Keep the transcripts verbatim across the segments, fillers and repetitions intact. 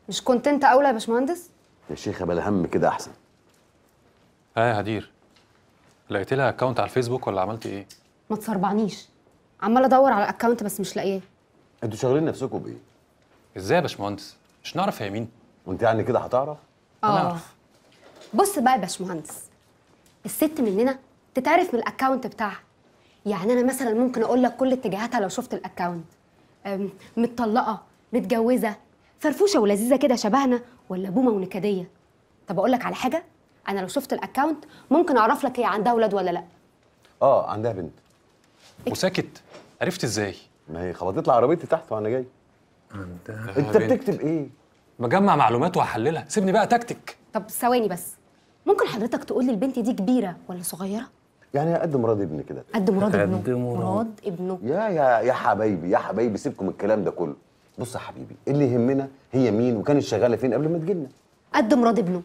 مش كنت انت اولى يا باشمهندس؟ يا شيخه بلا هم كده احسن. ها يا هدير، لقيت لها اكونت على الفيسبوك ولا عملت ايه؟ ما تصربعنيش، عماله ادور على الاكونت بس مش لاقياه. انتوا شاغلين نفسكم بايه؟ ازاي يا باشمهندس؟ مش نعرف هي مين؟ وانت يعني كده هتعرف؟ هنعرف. بص بقى يا باشمهندس، الست مننا تتعرف من الاكونت بتاعها. يعني انا مثلا ممكن اقول لك كل اتجاهاتها لو شفت الاكونت. أم، متطلقه، متجوزه، فرفوشه ولذيذه كده شبهنا، ولا بومه ونكديه. طب اقول لك على حاجه، انا لو شفت الاكونت ممكن اعرف لك هي عندها اولاد ولا لا. اه عندها بنت. وساكت؟ عرفت ازاي؟ ما هي خبطت لي عربيتي تحت وانا جاي. عندها انت بتكتب ايه؟ بجمع معلومات وهحللها، سيبني بقى تكتك. طب ثواني بس، ممكن حضرتك تقول لي البنت دي كبيره ولا صغيره؟ يعني قد مراد ابني كده. قد مراد ابنه. قد مراد. مراد ابنه. يا يا يا حبايبي يا حبايبي سيبكم من الكلام ده كله. بص يا حبيبي، اللي يهمنا هي مين وكانت شغاله فين قبل ما تجيلنا. قد مراد ابنه.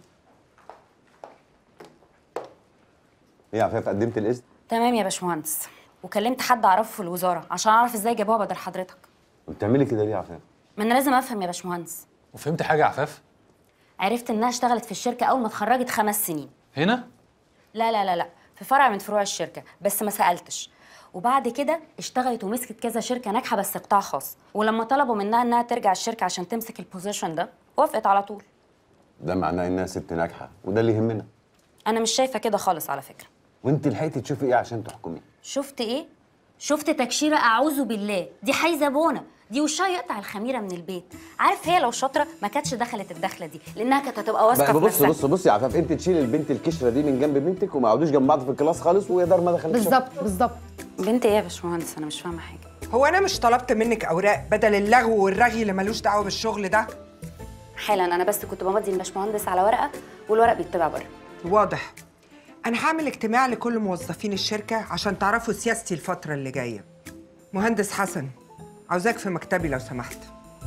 ايه يا عفاف، قدمت الاذن؟ تمام يا باشمهندس، وكلمت حد اعرفه في الوزاره عشان اعرف ازاي جابوها بدل حضرتك. وبتعملي كده ليه يا عفاف؟ ما انا لازم افهم يا باشمهندس. وفهمت حاجه يا عفاف؟ عرفت انها اشتغلت في الشركه اول ما اتخرجت خمس سنين. هنا؟ لا لا لا لا، في فرع من فروع الشركه، بس ما سالتش. وبعد كده اشتغلت ومسكت كذا شركه ناجحه بس قطاع خاص، ولما طلبوا منها انها ترجع الشركه عشان تمسك البوزيشن ده وافقت على طول. ده معناه انها ست ناجحه وده اللي يهمنا. انا مش شايفه كده خالص على فكره. وانت لحقتي تشوفي ايه عشان تحكمي؟ شفت ايه؟ شفت تكشيره اعوذ بالله، دي حايزه بونه، دي وشها يقطع الخميره من البيت. عارف هي لو شاطره ما كانتش دخلت الدخله دي، لانها كانت هتبقى واثقه في بص نفسها. بص بص يا عفاف، انت تشيل البنت الكشره دي من جنب بنتك وما يقعدوش جنب بعض في الكلاس خالص، ويا دار ما دخلتش. بالظبط بالظبط. بنت ايه يا باشمهندس؟ انا مش فاهمه حاجه. هو انا مش طلبت منك اوراق بدل اللغو والرغي اللي ملوش دعوه بالشغل ده؟ حالا انا بس كنت بمضي الباشمهندس على ورقه والورق بيتبع بره. واضح. انا هعمل اجتماع لكل موظفين الشركه عشان تعرفوا سياستي الفتره اللي جايه. مهندس حسن، عاوزاك في مكتبي لو سمحت.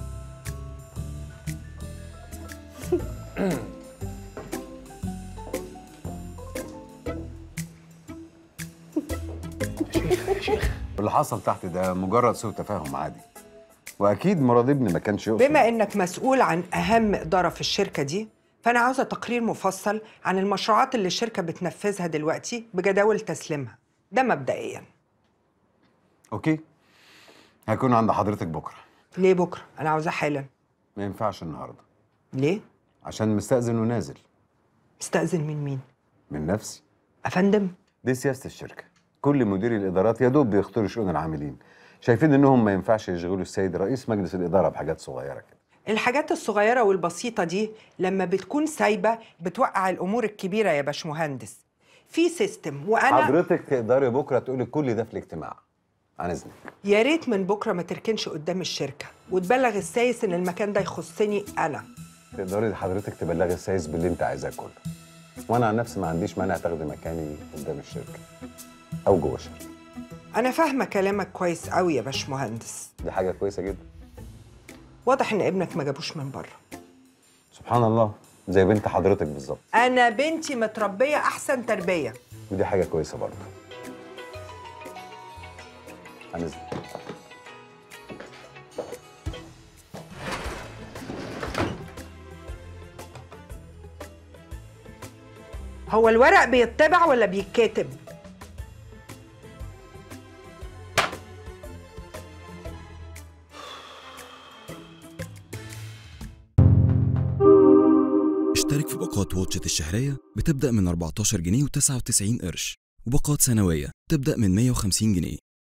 اللي حصل تحت ده مجرد سوء تفاهم عادي، واكيد مراد ابني ما كانش يقصد. بما انك مسؤول عن اهم اداره في الشركه دي، فانا عاوزه تقرير مفصل عن المشروعات اللي الشركه بتنفذها دلوقتي بجداول تسليمها. ده مبدئيا. اوكي، هيكون عند حضرتك بكره. ليه بكره؟ انا عاوزاه حالا. ما ينفعش النهارده. ليه؟ عشان مستأذن ونازل. مستأذن من مين؟ من نفسي. افندم؟ دي سياسه الشركه، كل مديري الادارات يا دوب بيختاروا شؤون العاملين، شايفين انهم ما ينفعش يشغلوا السيد رئيس مجلس الاداره بحاجات صغيره كده. الحاجات الصغيرة والبسيطة دي لما بتكون سايبة بتوقع الأمور الكبيرة يا باشمهندس. في سيستم وأنا حضرتك تقدري بكرة تقولي كل ده في الاجتماع عن إذنك. يا ريت من بكرة ما تركنش قدام الشركة وتبلغ السايس إن المكان ده يخصني أنا. تقدري حضرتك تبلغي السايس باللي أنت عايزاه كله، وأنا عن نفسي ما عنديش مانع تاخدي مكاني قدام الشركة أو جوه الشركة. أنا فاهمة كلامك كويس قوي يا باشمهندس. دي حاجة كويسة جدا. واضح إن ابنك ما جابوش من بره. سبحان الله، زي بنت حضرتك بالظبط. أنا بنتي متربية أحسن تربية. ودي حاجة كويسة برضه. عن إذنك. هو الورق بيتبع ولا بيتكتب؟ اشترك في باقات واتشت الشهرية بتبدأ من أربعتاشر جنيه وتسعة وتسعين قرش، وباقات سنوية تبدأ من مية وخمسين جنيه.